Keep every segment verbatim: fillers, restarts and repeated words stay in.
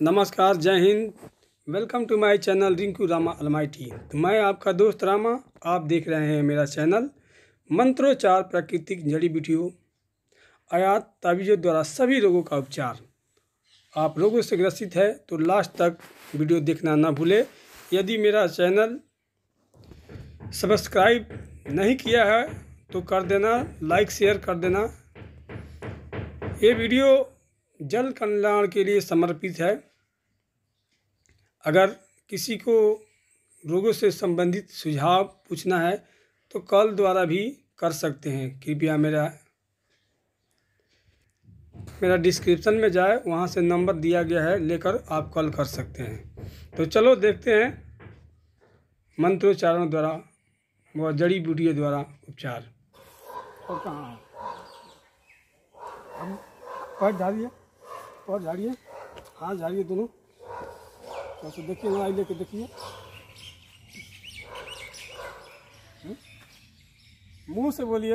नमस्कार, जय हिंद। Welcome to my channel Rinku Rama almighty. तो मैं आपका दोस्त रामा, आप देख रहे हैं मेरा चैनल मंत्रोच्चार प्राकृतिक जड़ी बूटियों आयात तावीज़ों द्वारा सभी रोगों का उपचार। आप रोगों से ग्रसित है तो लास्ट तक वीडियो देखना ना भूले। यदि मेरा चैनल सब्सक्राइब नहीं किया है तो कर देना, लाइक शेयर कर देना। ये वीडियो जन कल्याण के लिए समर्पित है। अगर किसी को रोगों से संबंधित सुझाव पूछना है तो कॉल द्वारा भी कर सकते हैं। कृपया मेरा मेरा डिस्क्रिप्शन में जाए, वहाँ से नंबर दिया गया है, लेकर आप कॉल कर सकते हैं। तो चलो देखते हैं मंत्रोच्चारण द्वारा व जड़ी बूटियों द्वारा उपचार। और कहाँ है? हम पैर झाड़िए, पैर झाड़िए, हाथ झाड़िए दोनों। तो देखिए ना, आई लेके देखिए, मुंह से बोलिए।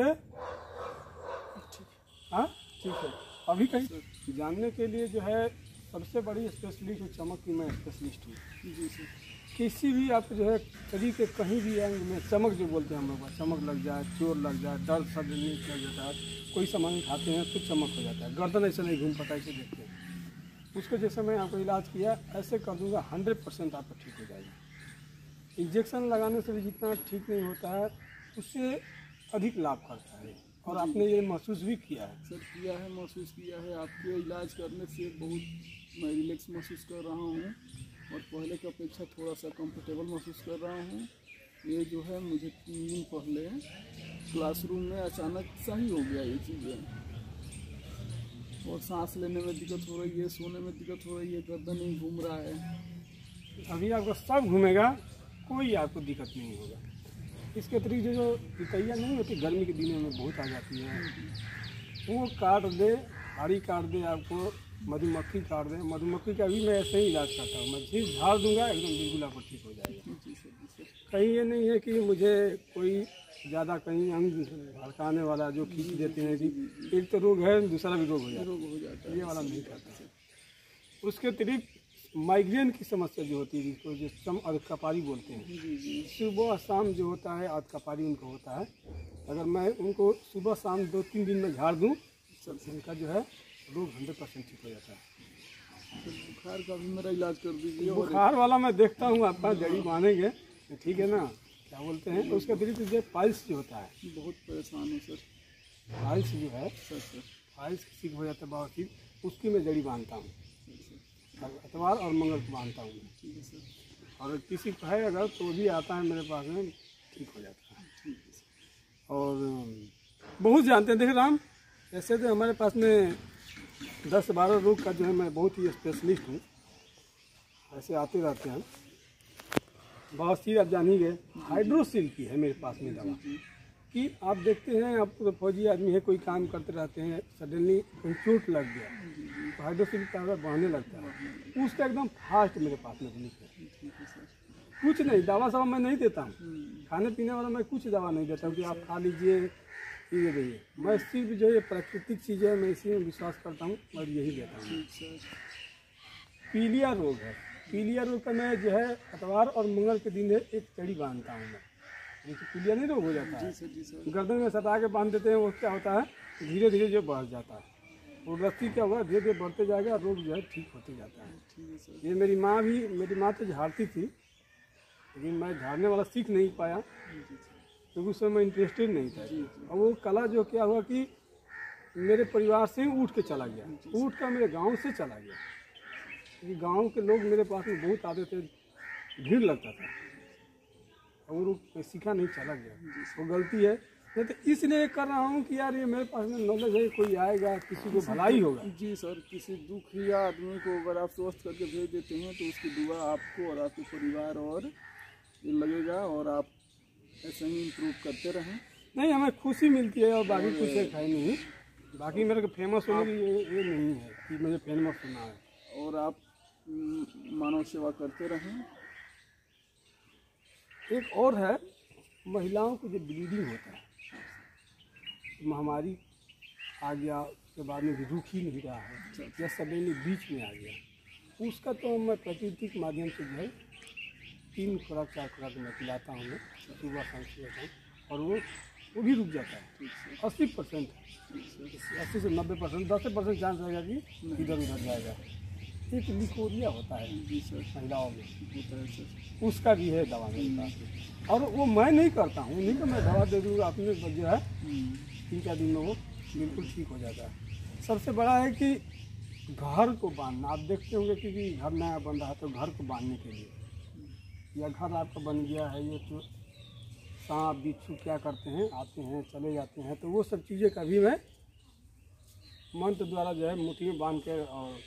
हाँ ठीक है। अभी कहीं जानने के लिए जो है सबसे बड़ी स्पेशलिस्ट है चमक की, मैं स्पेशलिस्ट हूँ जी सर। किसी भी आप जो है शरीर के कहीं भी अंग में चमक जो बोलते हैं हम लोग, चमक लग जाए, चोट लग जाए, दर्द सब नीच लग जाता है, कोई सामान खाते हैं तो चमक हो जाता है, गर्दन ऐसे नहीं घूम पाता, ऐसे देखते हैं। उसको जैसे मैं आपको इलाज किया ऐसे कर दूंगा, हंड्रेड परसेंट आपका ठीक हो जाएगा। इंजेक्शन लगाने से भी जितना ठीक नहीं होता है उससे अधिक लाभ करता है, और आपने ये महसूस भी किया है सर। किया है, महसूस किया है। आपके इलाज करने से बहुत मैं रिलैक्स महसूस कर रहा हूँ और पहले की अपेक्षा थोड़ा सा कंफर्टेबल महसूस कर रहा हूँ। ये जो है मुझे तीन दिन पहले क्लासरूम में अचानक सही हो गया ये चीज़ें, और सांस लेने में दिक्कत हो रही है, सोने में दिक्कत हो रही है, गर्दन नहीं घूम रहा है। अभी आपका सब घूमेगा, कोई आपको दिक्कत नहीं होगा। इसके अतिरिक्त जो पितैया नहीं होती गर्मी के दिनों में बहुत आ जाती है, वो काट दे, हाड़ी काट दे, आपको मधुमक्खी काट दे। मधुमक्खी का भी मैं ऐसे ही इलाज करता हूँ, मैं चीज़ झाड़ दूंगा, एकदम बिल्कुल आपको ठीक हो जाएगा। कहीं ये नहीं है कि मुझे कोई ज़्यादा कहीं अंग भड़काने वाला जो खींच देते हैं कि एक तो रोग है दूसरा भी रोग हो जाता रोग हो जाता है, ये वाला नहीं करता। उसके अतिरिक्त माइग्रेन की समस्या जो होती है, जिसको जो सम अर्ध कपारी बोलते हैं, सुबह शाम जो होता है अर्ध कपारी उनको होता है। अगर मैं उनको सुबह शाम दो तीन दिन में झाड़ दूँ, सबसे उनका जो है रोग हंड्रेड परसेंट ठीक हो जाता है। तो बुखार का भी मेरा इलाज कर दीजिए। बुखार वाला मैं देखता हूँ, आपका जड़ी मानेंगे ठीक है ना, क्या बोलते हैं। उसके अतिरिक्त जो पाइल्स जो होता है, बहुत परेशान हूँ सर। पाइल्स जो है सर सर पाइल्स किसी को हो जाता है बवासीर, उसकी मैं जड़ी बांधता हूँ, इतवार और मंगल को बांधता हूँ। ठीक है सर। और किसी को है अगर तो भी आता है मेरे पास में, ठीक हो जाता है। ठीक है सर। और बहुत जानते हैं, देखिए राम, ऐसे तो हमारे पास में दस बारह रोग का जो है मैं बहुत ही स्पेशलिस्ट हूँ, ऐसे आते रहते हैं। बवासीर आप जान ही गए, हाइड्रोसिल की है मेरे पास में दवा कि आप देखते हैं, आप तो फौजी आदमी है, कोई काम करते रहते हैं, सडनली कोई चोट लग गया तो हाइड्रोसिल का अगर बढ़ने लगता है, उसका एकदम फास्ट मेरे पास में रिलीफ है। ठीक है सर। कुछ नहीं, दवा सवा मैं नहीं देता हूँ, खाने पीने वाला मैं कुछ दवा नहीं देता हूँ कि आप खा लीजिए ये रहिए। मैं सिर्फ जो ये प्राकृतिक चीज़ें मैं इसी में विश्वास करता हूँ और यही देता हूँ। ठीक सर। पीलिया रोग है, पीलिया रोग का मैं जो है इतवार और मंगल के दिन एक चड़ी बांधता हूँ मैं। जैसे पीलिया नहीं रोग हो जाता है, जी सर, जी सर। गर्दन में सटा के बांध देते हैं, वो क्या होता है धीरे धीरे जो बढ़ जाता है, वो रस्सी क्या हुआ धीरे धीरे बढ़ते जाएगा, रोग जो है ठीक होते जाता है। ठीक है सर। ये मेरी माँ भी, मेरी माँ तो झाड़ती थी, लेकिन मैं झाड़ने वाला सीख नहीं पाया क्योंकि उसमें मैं इंटरेस्टेड नहीं था। और वो कला जो क्या हुआ कि मेरे परिवार से ही उठ के चला गया, उठ कर मेरे गांव से चला गया, क्योंकि गांव के लोग मेरे पास में बहुत आते थे, भीड़ लगता था, और वो सीखा नहीं, चला गया। वो गलती है, नहीं तो इसलिए कर रहा हूँ कि यार ये मेरे पास में नॉलेज है, कोई आएगा किसी को भलाई होगा। जी सर, किसी दुखी आदमी को अगर आप स्वस्थ करके भेज देते हैं तो उसकी दुआ आपको और आपके परिवार और ये लगेगा, और आप ऐसे ही इम्प्रूव करते रहें। नहीं, हमें खुशी मिलती है, और बाकी कुछ है खाई नहीं। बाकी मेरे को फेमस होने की ये, ये नहीं है कि मुझे फेमस होना है, और आप मानव सेवा करते रहें। एक और है, महिलाओं को जो ब्लीडिंग होता है, महामारी आ गया उसके बाद में भी रुक ही नहीं रहा है, या सडनली बीच में आ गया, उसका तो मैं प्रकृति के माध्यम से जो है तीन खुराक चार खुराक मैं खिलाता हूँ मैं सुबह शाम खिलाता हूँ, और वो वो भी रुक जाता है। अस्सी परसेंट अस्सी से नब्बे परसेंट दस परसेंट चांस रहेगा कि इधर उधर जाएगा। एक लिकोरिया होता है जी सर, महिलाओं में, होता है सर। उसका भी है दवा मेरे पास, और वो मैं नहीं करता हूँ, नहीं तो मैं दवा दे दूँगा अपने जो है तीन चार दिन में वो बिल्कुल ठीक हो जाता है। सबसे बड़ा है कि घर को बांधना, आप देखते होंगे कि घर नया बन रहा है तो घर को बांधने के लिए, या घर आपका बन गया है, ये तो सांप बिच्छू क्या करते हैं, आते हैं चले जाते हैं, तो वो सब चीज़ें का भी मैं मंत्र द्वारा जो है मुट्ठी में बांध के और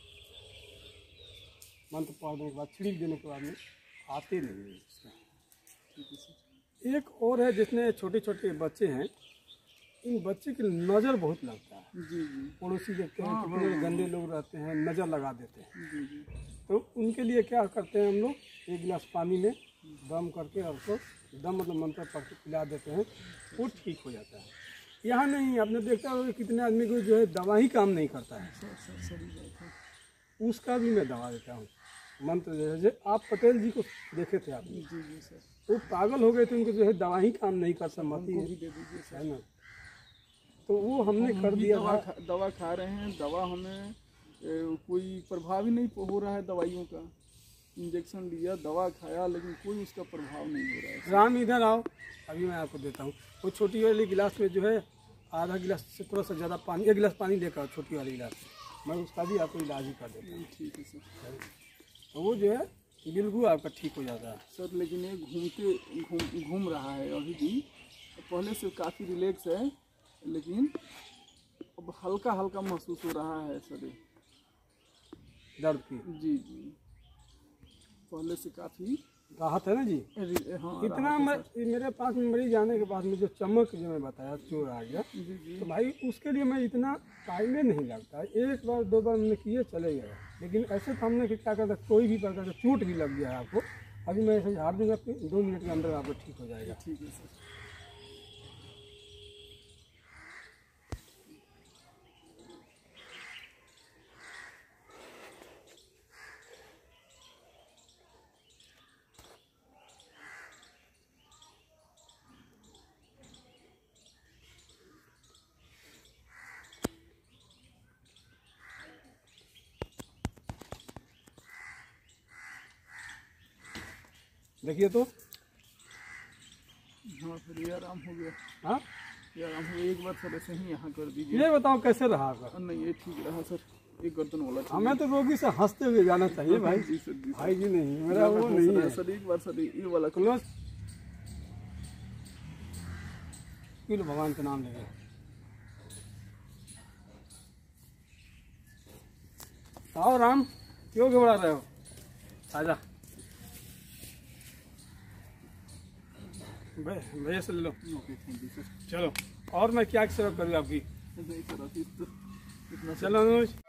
मंत्र पढ़ने के बाद छिड़क देने के बाद में आते नहीं है इसमें। एक और है जिसमें छोटे छोटे बच्चे हैं, इन बच्चे की नज़र बहुत लगता है। जी जी पड़ोसी देखते हैं हाँ, कितने हाँ, गंदे लोग रहते हैं, नज़र लगा देते हैं। जी जी तो उनके लिए क्या करते हैं हम लोग, एक गिलास पानी में दम करके और उसको दम मतलब मंत्र पढ़ के पिला देते हैं, वो ठीक हो जाता है। यहाँ नहीं, आपने देखा होगा कि कितने आदमी को जो है दवा ही काम नहीं करता है, सर सर सही बात है। उसका भी मैं दवा देता हूँ मंत्र। जैसे आप पटेल जी को देखे थे आपने, जी जी सर, वो पागल हो गए थे, उनको जो है दवा ही काम नहीं कर सकती हमको भी दे दीजिए सर। है ना, तो वो हमने हम कर भी दिया दवा था। खा, दवा खा रहे हैं, दवा हमें ए, कोई प्रभाव ही नहीं हो रहा है दवाइयों का। इंजेक्शन लिया, दवा खाया, लेकिन कोई उसका प्रभाव नहीं हो रहा है। राम इधर आओ, अभी मैं आपको देता हूँ। वो छोटी वाली गिलास में जो है आधा गिलास से थोड़ा सा ज़्यादा पानी, एक गिलास पानी लेकर छोटी वाली गिलास में, मैं उसका भी आपको इलाज ही कर देता हूँ। ठीक है सर। तो वो जो है बिल्कुल आपका ठीक हो जाता है सर लेकिन ये घूमते घूम घूम रहा है अभी भी, पहले से काफ़ी रिलैक्स है, लेकिन अब हल्का हल्का महसूस हो रहा है सर। दर्द की। जी जी, पहले से काफ़ी राहत है ना जी। हाँ इतना राहत है मैं सर। मेरे पास में मरीज आने के बाद में जो चमक जो मैं बताया चोर आ गया, जी जी तो भाई उसके लिए मैं इतना टाइम नहीं लगता, एक बार दो बार हमने किए चले गए। लेकिन ऐसे तो हमने कि क्या करता, कोई भी प्रकार का चोट भी लग गया है आपको, अभी मैं ऐसे झाड़ दूंगा, दो मिनट के अंदर आपको ठीक हो जाएगा। ठीक है सर। देखिए तो हाँ सर, ये आराम हो गया। हाँ, ये आराम हो गया। एक बार सर ऐसे ही यहाँ कर दीजिए। ये बताओ कैसे रहा आपका? नहीं ये ठीक रहा सर, एक गर्दन वाला ठीक हमें तो रोगी से हंसते हुए जाना चाहिए भाई। जी सर, जी सर। भाई जी नहीं, मेरा वो नहीं है। सर एक बार सर ये वाला क्लोज किलो भगवान के नाम लेंगे। आओ राम, क्यों घबरा रहे हो, आजा भाई, भैया से ले लो। Okay thank you sir. चलो, और मैं क्या सेवा करूँ आपकी? नहीं सर अभी तो इतना चलो अनुज।